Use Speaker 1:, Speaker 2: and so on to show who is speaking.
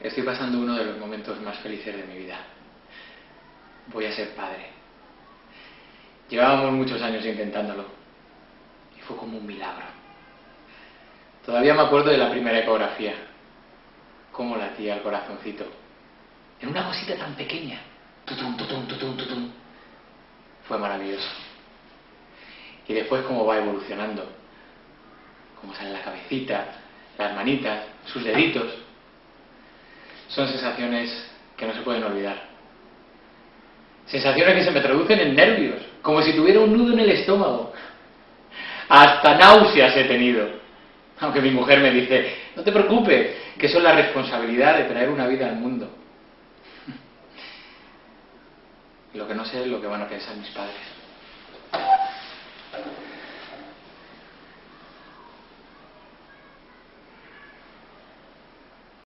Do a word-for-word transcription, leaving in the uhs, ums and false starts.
Speaker 1: Estoy pasando uno de los momentos más felices de mi vida. Voy a ser padre. Llevábamos muchos años intentándolo y fue como un milagro. Todavía me acuerdo de la primera ecografía, cómo latía el corazoncito, en una cosita tan pequeña. Tutum, tutum, tutum, tutum. Fue maravilloso. Y después cómo va evolucionando, cómo sale la cabecita, las manitas, sus deditos. Son sensaciones que no se pueden olvidar. Sensaciones que se me traducen en nervios, como si tuviera un nudo en el estómago. Hasta náuseas he tenido. Aunque mi mujer me dice, no te preocupes, que eso es la responsabilidad de traer una vida al mundo. Lo que no sé es lo que van a pensar mis padres.